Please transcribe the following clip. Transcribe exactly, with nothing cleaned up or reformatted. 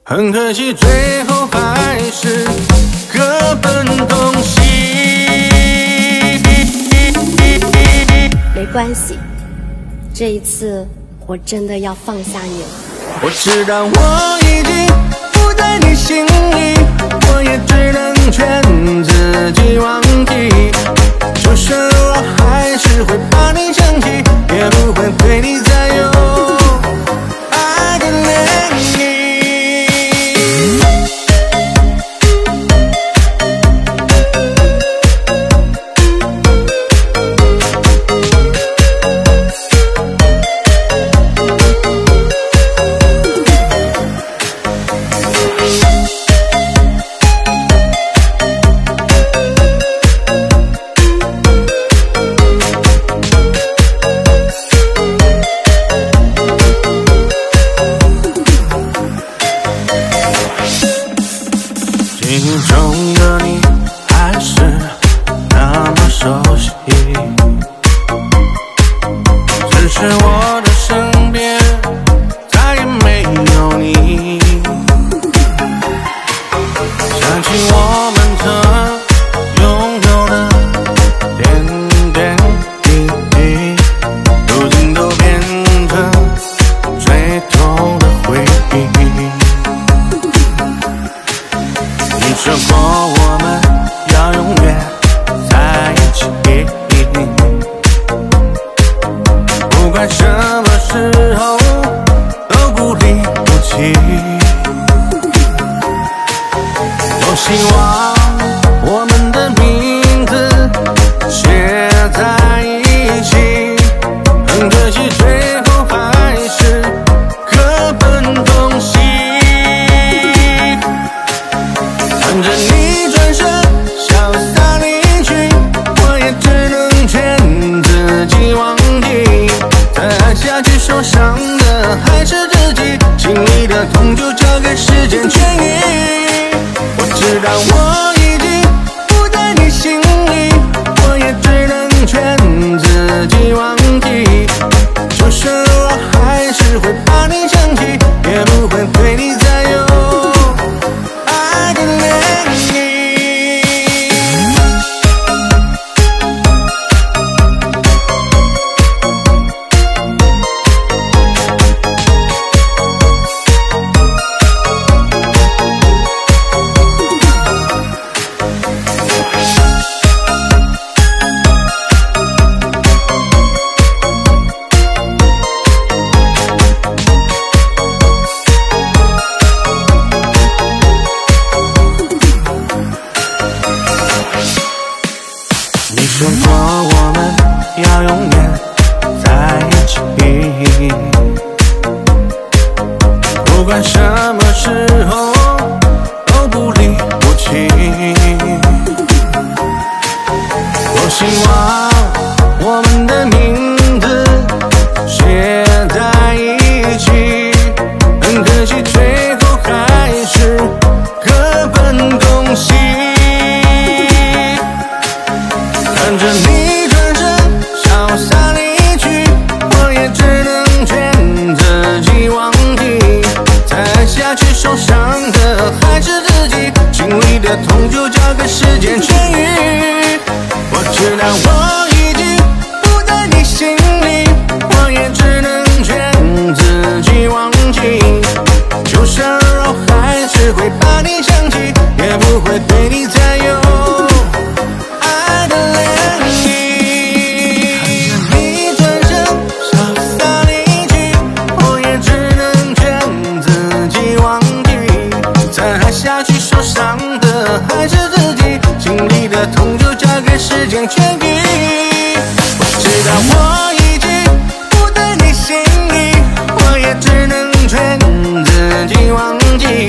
很可惜，最后还是各奔东西。 没关系，这一次我真的要放下你了。 我知道我已经不在你心里，我也只能劝自己忘记。就算我还是会把你想起，也不会对你再有爱的涟漪。记忆中的你还是那么熟悉，只是我的身边再也没有你。想起我们曾拥有的点点滴滴，如今都变成最痛的回忆。你说过我们要永远在一起，不管什么时候都不离不弃。多希望我们的名字写在一起，很可惜最后还是各奔东西。看着你转身潇洒离去，我也只能劝自己忘记。再爱下去受伤的还是自己，心里的痛就交给时间痊愈。我知道我已经不在你心里，我也只能劝自己忘记。就算我还是会把你想起，也不会对你再有爱的涟漪。你说过我们要永远在一起，不管什么时候都不离不弃。多希望我们的名字写在一起，很可惜最后还是各奔东西。看着你转身潇洒离去，我也只能劝自己忘记。再爱下去受伤的还是自己，心里的痛就交给时间痊愈。我知道我已经不在你心里，我也只能劝自己忘记。就算我还是会把你想起，也不会对你再有爱的涟漪。下去受伤的还是自己，心里的痛就交给时间痊愈。我知道我已经不在你心里，我也只能劝自己忘记。